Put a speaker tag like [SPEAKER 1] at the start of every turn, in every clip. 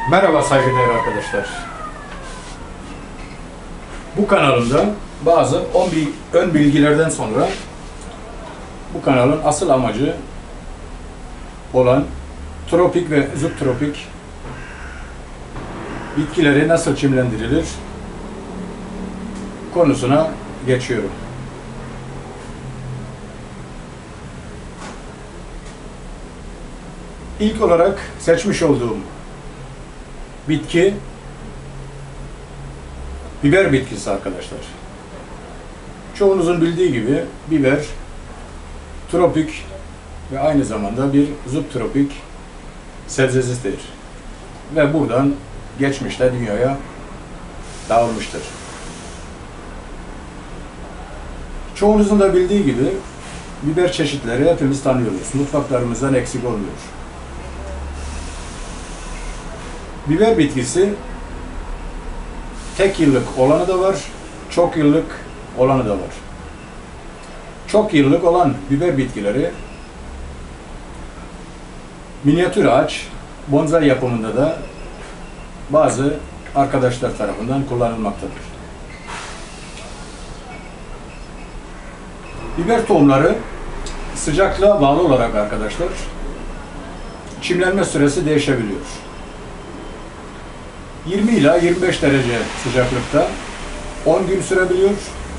[SPEAKER 1] Merhaba saygıdeğer arkadaşlar. Bu kanalımda bazı ön bilgilerden sonra bu kanalın asıl amacı olan tropik ve subtropik bitkileri nasıl çimlendirilir konusuna geçiyorum. İlk olarak seçmiş olduğum bitki biber bitkisi arkadaşlar. Çoğunuzun bildiği gibi biber tropik ve aynı zamanda bir subtropik sebzesidir. Ve buradan geçmişte dünyaya dağılmıştır. Çoğunuzun da bildiği gibi biber çeşitleri hepimiz tanıyoruz. Mutfaklarımızdan eksik olmuyor. Biber bitkisi tek yıllık olanı da var, çok yıllık olanı da var. Çok yıllık olan biber bitkileri minyatür ağaç, bonsai yapımında da bazı arkadaşlar tarafından kullanılmaktadır. Biber tohumları sıcaklığa bağlı olarak arkadaşlar çimlenme süresi değişebiliyor. 20 ila 25 derece sıcaklıkta 10 gün sürebiliyor.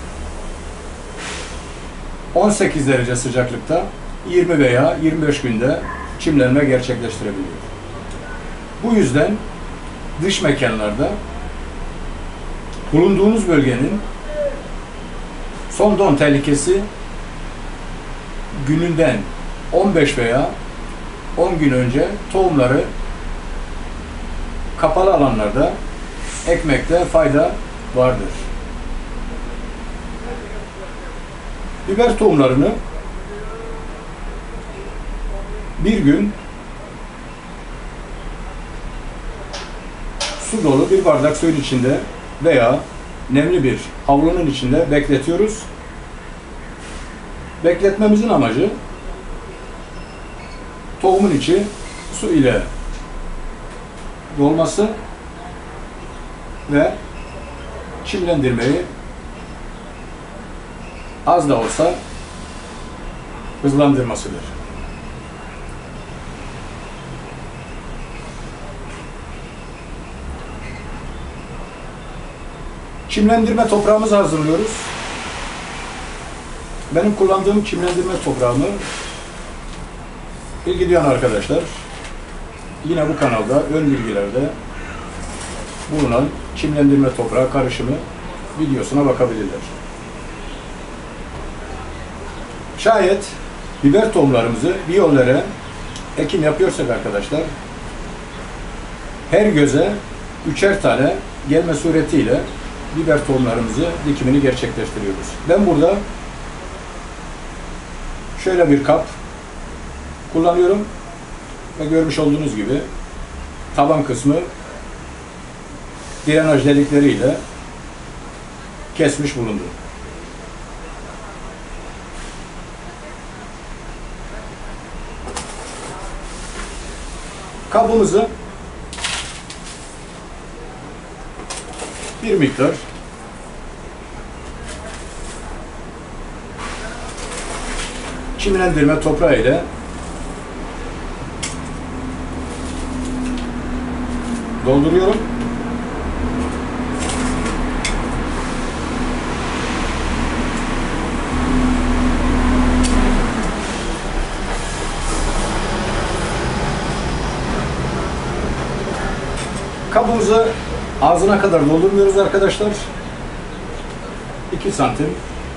[SPEAKER 1] 18 derece sıcaklıkta 20 veya 25 günde çimlenme gerçekleştirebiliyor. Bu yüzden dış mekanlarda bulunduğunuz bölgenin son don tehlikesi gününden 15 veya 10 gün önce tohumları kapalı alanlarda ekmekte fayda vardır. Biber tohumlarını bir gün su dolu bir bardak suyun içinde veya nemli bir havlunun içinde bekletiyoruz. Bekletmemizin amacı tohumun içi su ile dolması ve çimlendirmeyi az da olsa hızlandırmasıdır. Çimlendirme toprağımızı hazırlıyoruz. Benim kullandığım çimlendirme toprağını ilgi duyan arkadaşlar yine bu kanalda ön bilgilerde bulunan çimlendirme toprağı karışımı videosuna bakabilirler. Şayet biber tohumlarımızı biyollere ekim yapıyorsak arkadaşlar her göze 3'er tane gelme suretiyle biber tohumlarımızı dikimini gerçekleştiriyoruz. Ben burada şöyle bir kap kullanıyorum ve görmüş olduğunuz gibi taban kısmı drenaj delikleriyle kesmiş bulundum. Kabımızı bir miktar çimlendirme toprağı ile dolduruyorum. Kabımızı ağzına kadar doldurmuyoruz arkadaşlar. 2 santim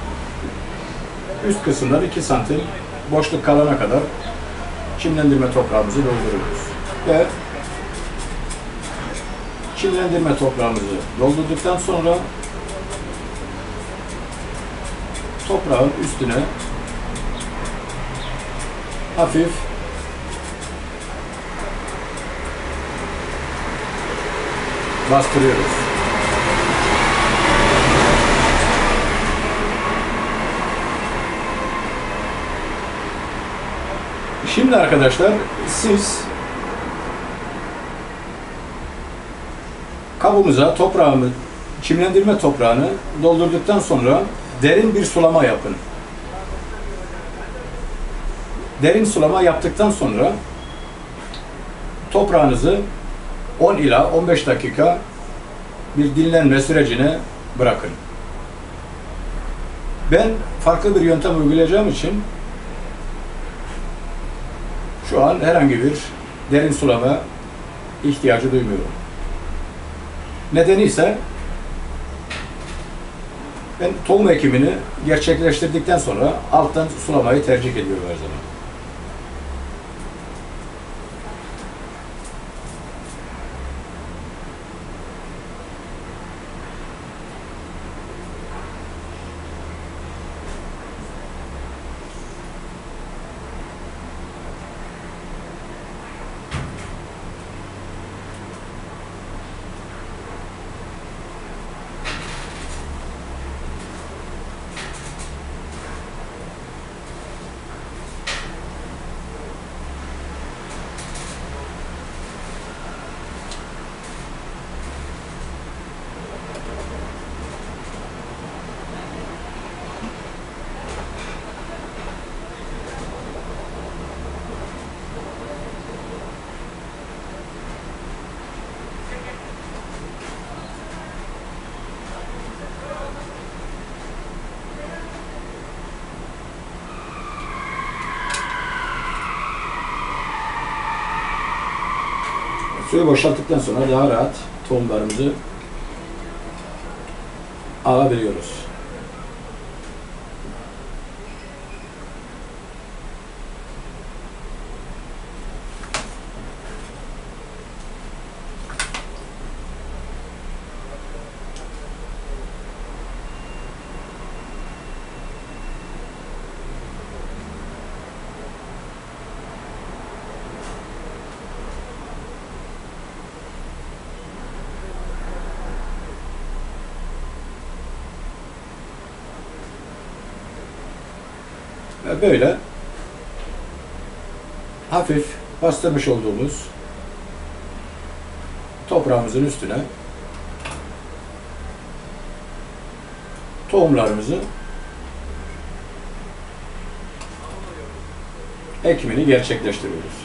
[SPEAKER 1] üst kısımdan 2 santim boşluk kalana kadar çimlendirme toprağımızı dolduruyoruz. Ve çimlendirme toprağımızı doldurduktan sonra toprağın üstüne hafif bastırıyoruz. Şimdi arkadaşlar siz Kabımıza çimlendirme toprağını doldurduktan sonra derin bir sulama yapın. Derin sulama yaptıktan sonra toprağınızı 10 ila 15 dakika bir dinlenme sürecine bırakın. Ben farklı bir yöntem uygulayacağım için şu an herhangi bir derin sulama ihtiyacı duymuyorum. Nedeni ise ben tohum ekimini gerçekleştirdikten sonra alttan sulamayı tercih ediyorum her zaman. Suyu boşalttıktan sonra daha rahat tohumlarımızı alabiliyoruz. Ve böyle hafif bastırmış olduğumuz toprağımızın üstüne tohumlarımızı ekimini gerçekleştiriyoruz.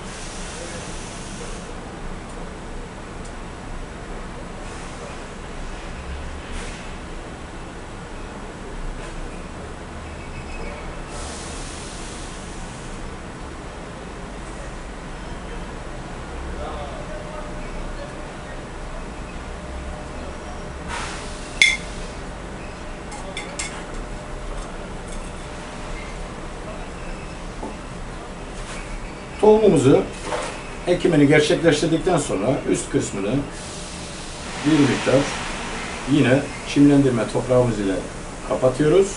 [SPEAKER 1] Tohumumuzu ekimini gerçekleştirdikten sonra üst kısmını bir miktar yine çimlendirme toprağımız ile kapatıyoruz.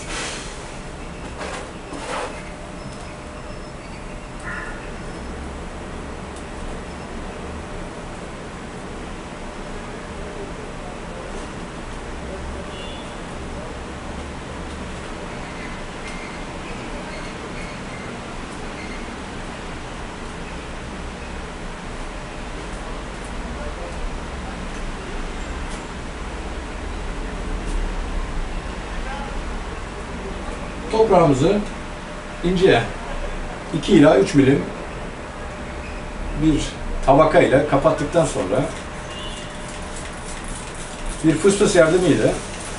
[SPEAKER 1] Toprağımızı ince 2 ila 3 milim bir tabaka ile kapattıktan sonra bir fıstık yardımıyla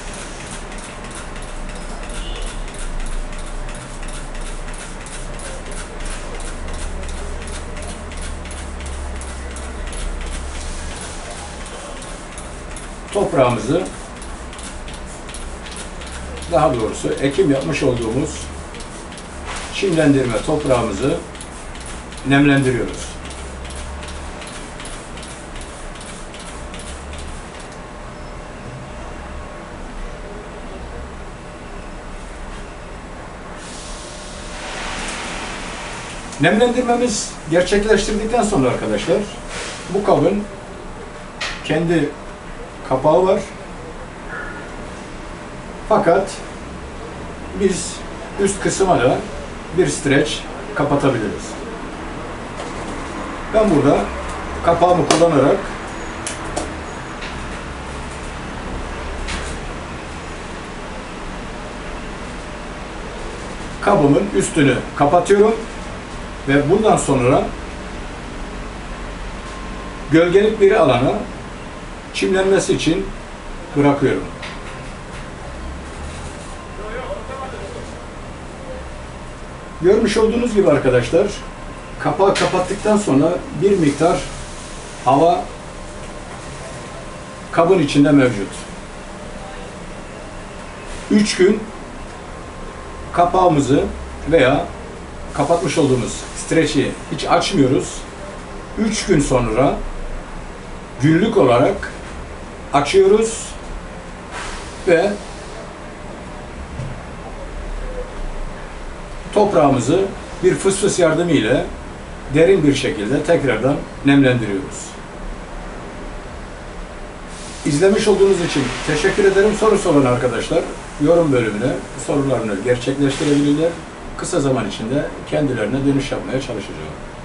[SPEAKER 1] toprağımızı, daha doğrusu ekim yapmış olduğumuz çimlendirme toprağımızı nemlendiriyoruz. Nemlendirmemiz gerçekleştirdikten sonra arkadaşlar, bu kabın kendi kapağı var. Fakat biz üst kısma da bir streç kapatabiliriz. Ben burada kapağımı kullanarak kabımın üstünü kapatıyorum ve bundan sonra gölgelik bir alana çimlenmesi için bırakıyorum. Görmüş olduğunuz gibi arkadaşlar, kapağı kapattıktan sonra bir miktar hava kabın içinde mevcut. 3 gün kapağımızı veya kapatmış olduğumuz streçi hiç açmıyoruz. 3 gün sonra günlük olarak açıyoruz ve toprağımızı bir fısfıs yardımıyla derin bir şekilde tekrardan nemlendiriyoruz. İzlemiş olduğunuz için teşekkür ederim. Sorusu olan arkadaşlar yorum bölümüne sorularını gerçekleştirebilirler. Kısa zaman içinde kendilerine dönüş yapmaya çalışacağım.